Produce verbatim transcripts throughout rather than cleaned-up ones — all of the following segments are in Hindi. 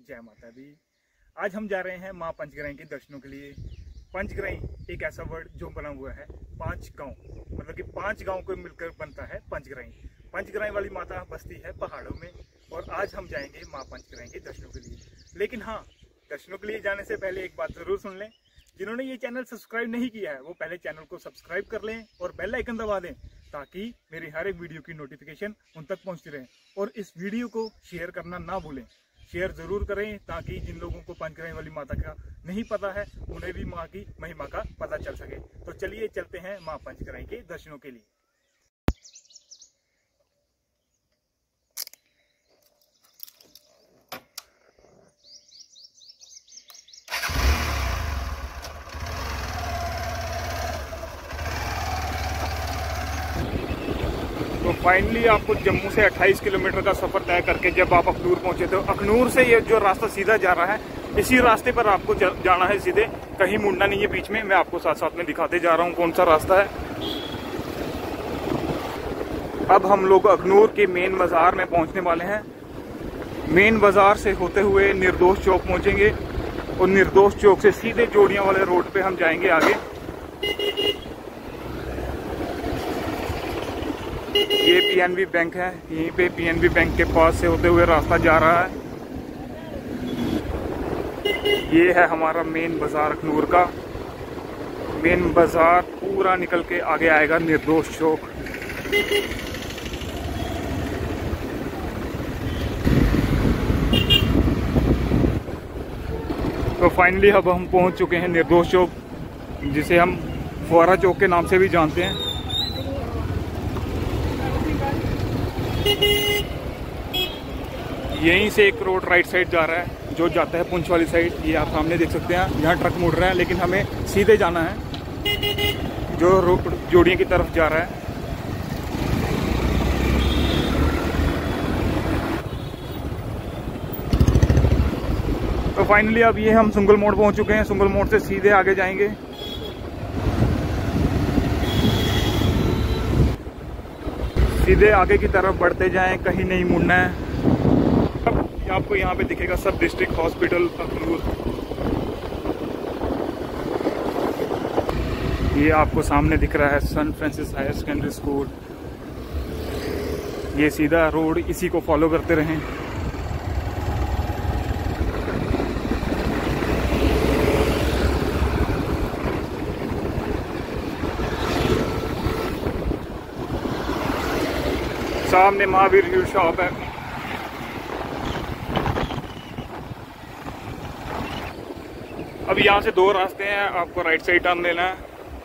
जय माता दी। आज हम जा रहे हैं माँ पंचग्राही के दर्शनों के लिए। पंचग्राही एक ऐसा वर्ड जो बना हुआ है पांच गांव, मतलब कि पांच गांव को मिलकर बनता है पंचग्राही। पंचग्राही वाली माता बसती है पहाड़ों में और आज हम जाएंगे माँ पंचग्राही के दर्शनों के लिए। लेकिन हाँ, दर्शनों के लिए जाने से पहले एक बात जरूर सुन लें। जिन्होंने ये चैनल सब्सक्राइब नहीं किया है वो पहले चैनल को सब्सक्राइब कर लें और बेल आइकन दबा दें ताकि मेरी हर एक वीडियो की नोटिफिकेशन उन तक पहुंचती रहे। और इस वीडियो को शेयर करना ना भूलें, शेयर जरूर करें ताकि जिन लोगों को पंचग्राही वाली माता का नहीं पता है उन्हें भी माँ की महिमा का पता चल सके। तो चलिए चलते हैं माँ पंचग्राही के दर्शनों के लिए। तो फाइनली आपको जम्मू से अट्ठाईस किलोमीटर का सफर तय करके जब आप अखनूर पहुंचे तो अखनूर से ये जो रास्ता सीधा जा रहा है, इसी रास्ते पर आपको जाना है सीधे, कहीं मुड़ना नहीं है बीच में। मैं आपको साथ साथ में दिखाते जा रहा हूं कौन सा रास्ता है। अब हम लोग अखनूर के मेन बाजार में पहुंचने वाले हैं। मेन बाजार से होते हुए निर्दोष चौक पहुंचेंगे और निर्दोष चौक से सीधे जोड़ियां वाले रोड पे हम जाएंगे आगे। ये पीएनबी बैंक है, यहीं पे पीएनबी बैंक के पास से होते हुए रास्ता जा रहा है। ये है हमारा मेन बाजार अखनूर का। मेन बाजार पूरा निकल के आगे आएगा निर्दोष चौक। तो फाइनली अब हम पहुंच चुके हैं निर्दोष चौक, जिसे हम फुआरा चौक के नाम से भी जानते हैं। यहीं से एक रोड राइट साइड जा रहा है जो जाता है पुंछ वाली साइड। ये आप सामने देख सकते हैं, यहाँ ट्रक मुड़ रहा है लेकिन हमें सीधे जाना है जो रोड जोड़ियों की तरफ जा रहा है। तो फाइनली अब ये हम सुंगल मोड़ पहुंच चुके हैं। सुंगल मोड़ से सीधे आगे जाएंगे। सीधे आगे की तरफ बढ़ते जाएं, कहीं नहीं मुड़ना है। अब आपको यहाँ पे दिखेगा सब डिस्ट्रिक्ट हॉस्पिटल अखनूर। ये आपको सामने दिख रहा है Saint Francis higher secondary school. ये सीधा रोड, इसी को फॉलो करते रहें। सामने महावीर शॉप है। अब यहाँ से दो रास्ते हैं, आपको राइट साइड टर्न लेना है।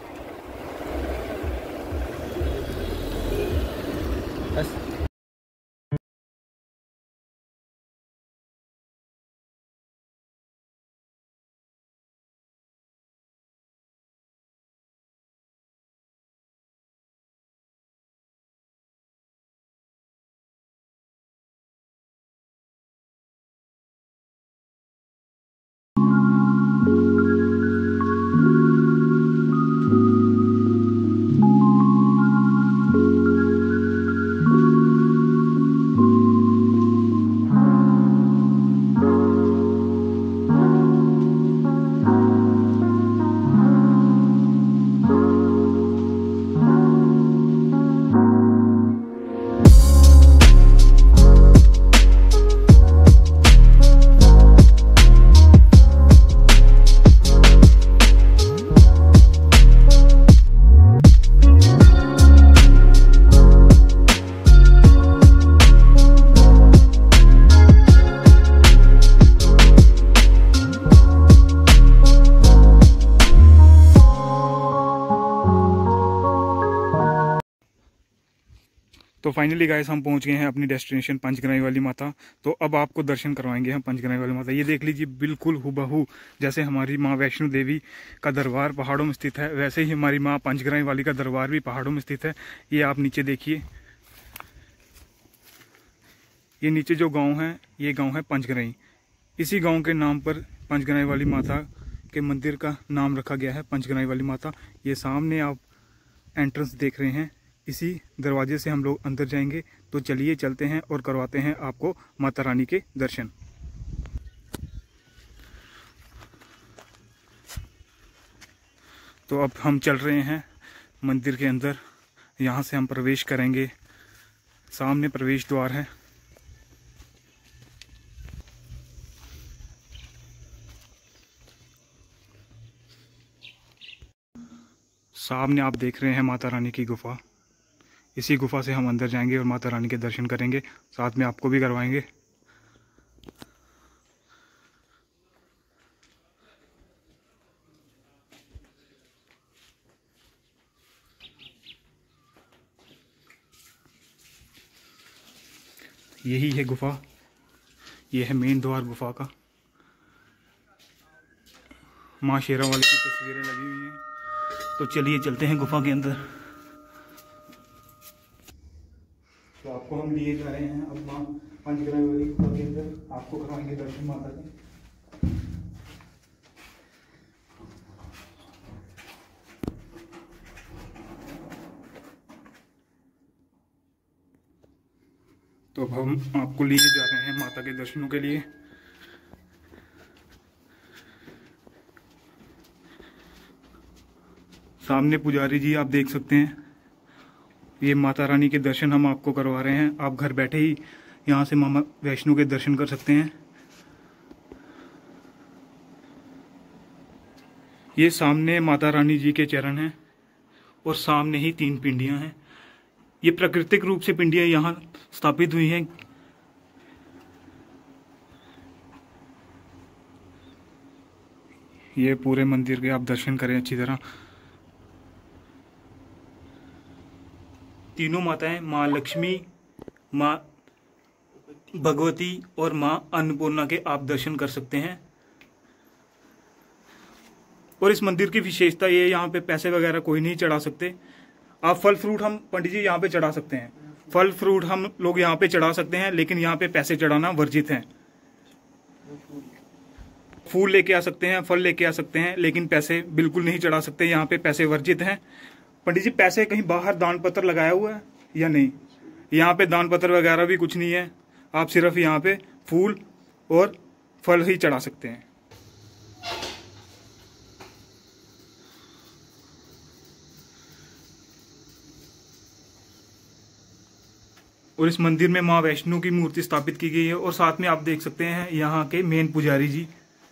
तो फाइनली गाइस हम पहुंच गए हैं अपनी डेस्टिनेशन पंचग्राही वाली माता। तो अब आपको दर्शन करवाएंगे हम पंचग्राही वाली माता। ये देख लीजिए, बिल्कुल हुबहू जैसे हमारी माँ वैष्णो देवी का दरबार पहाड़ों में स्थित है, वैसे ही हमारी माँ पंचग्राही वाली का दरबार भी पहाड़ों में स्थित है। ये आप नीचे देखिए, ये नीचे जो गाँव है ये गाँव है पंचग्राही। इसी गाँव के नाम पर पंचग्राही वाली माता के मंदिर का नाम रखा गया है पंचग्राही वाली माता। ये सामने आप एंट्रेंस देख रहे हैं, इसी दरवाजे से हम लोग अंदर जाएंगे। तो चलिए चलते हैं और करवाते हैं आपको माता रानी के दर्शन। तो अब हम चल रहे हैं मंदिर के अंदर। यहाँ से हम प्रवेश करेंगे। सामने प्रवेश द्वार है। सामने आप देख रहे हैं माता रानी की गुफा। इसी गुफा से हम अंदर जाएंगे और माता रानी के दर्शन करेंगे, साथ में आपको भी करवाएंगे। यही है गुफा, यह है मेन द्वार गुफा का। माँ शेरावाली की तस्वीरें लगी हुई हैं। तो चलिए चलते हैं गुफा के अंदर। तो आपको हम लिए जा रहे हैं अब माँ पंचग्राही वाली गुफा के अंदर। आपको करवाएंगे दर्शन माता के। तो अब हम आपको लिए जा रहे हैं माता के दर्शनों के लिए। सामने पुजारी जी आप देख सकते हैं। ये माता रानी के दर्शन हम आपको करवा रहे हैं। आप घर बैठे ही यहाँ से माता वैष्णो के दर्शन कर सकते हैं। ये सामने माता रानी जी के चरण हैं और सामने ही तीन पिंडियां हैं। ये प्राकृतिक रूप से पिंडियां यहाँ स्थापित हुई हैं। ये पूरे मंदिर के आप दर्शन करें अच्छी तरह। तीनों माताएं, माँ लक्ष्मी, माँ भगवती और माँ अन्नपूर्णा के आप दर्शन कर सकते हैं। और इस मंदिर की विशेषता ये, यहाँ पे पैसे वगैरह कोई नहीं चढ़ा सकते। आप फल फ्रूट हम पंडित जी यहाँ पे चढ़ा सकते हैं। फल फ्रूट हम लोग यहाँ पे चढ़ा सकते हैं, लेकिन यहाँ पे पैसे चढ़ाना वर्जित है। फूल लेके आ सकते हैं, फल लेके आ सकते हैं, लेकिन पैसे बिल्कुल नहीं चढ़ा सकते। यहाँ पे पैसे वर्जित हैं। पंडित जी, पैसे कहीं बाहर दान पत्र लगाया हुआ है या नहीं? यहाँ पे दान पत्र वगैरह भी कुछ नहीं है। आप सिर्फ यहाँ पे फूल और फल ही चढ़ा सकते हैं। और इस मंदिर में माँ वैष्णो की मूर्ति स्थापित की गई है। और साथ में आप देख सकते हैं यहाँ के मेन पुजारी जी।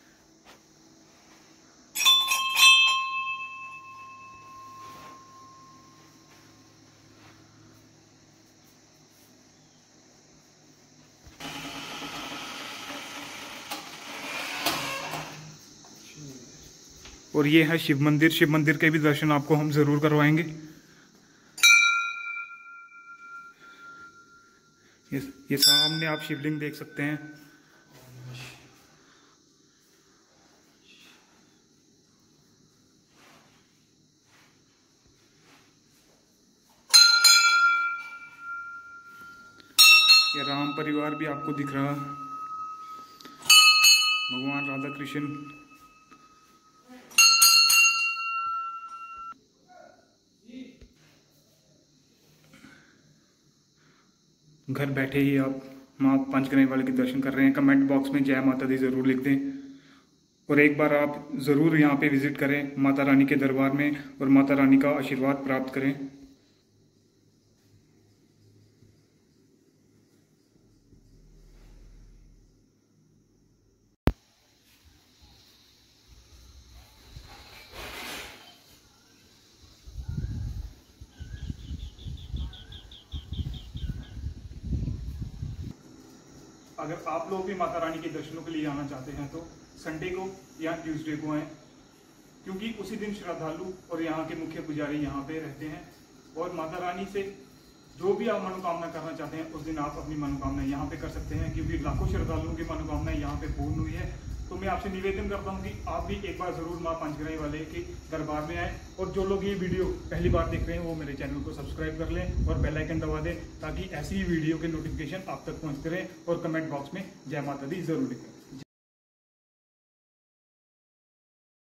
और ये है शिव मंदिर। शिव मंदिर के भी दर्शन आपको हम जरूर करवाएंगे। ये, ये सामने आप शिवलिंग देख सकते हैं। ये राम परिवार भी आपको दिख रहा है। भगवान राधा कृष्ण। घर बैठे ही आप माँ पंचग्राही वाले के दर्शन कर रहे हैं। कमेंट बॉक्स में जय माता दी जरूर लिख दें। और एक बार आप ज़रूर यहाँ पे विजिट करें माता रानी के दरबार में और माता रानी का आशीर्वाद प्राप्त करें। अगर आप लोग भी माता रानी के दर्शनों के लिए आना चाहते हैं तो संडे को या ट्यूसडे को आएँ, क्योंकि उसी दिन श्रद्धालु और यहाँ के मुख्य पुजारी यहाँ पे रहते हैं। और माता रानी से जो भी आप मनोकामना करना चाहते हैं उस दिन आप अपनी मनोकामना यहाँ पे कर सकते हैं, क्योंकि लाखों श्रद्धालुओं की मनोकामना यहाँ पे पूर्ण हुई है। तो मैं आपसे निवेदन करता हूँ कि आप भी एक बार जरूर माँ पंचग्राही वाले के दरबार में आए। और जो लोग ये वीडियो पहली बार देख रहे हैं वो मेरे चैनल को सब्सक्राइब कर लें और बेल आइकन दबा दें, ताकि ऐसी ही वीडियो के नोटिफिकेशन आप तक पहुँचते रहें। और कमेंट बॉक्स में जय माता दी जरूर लिखें।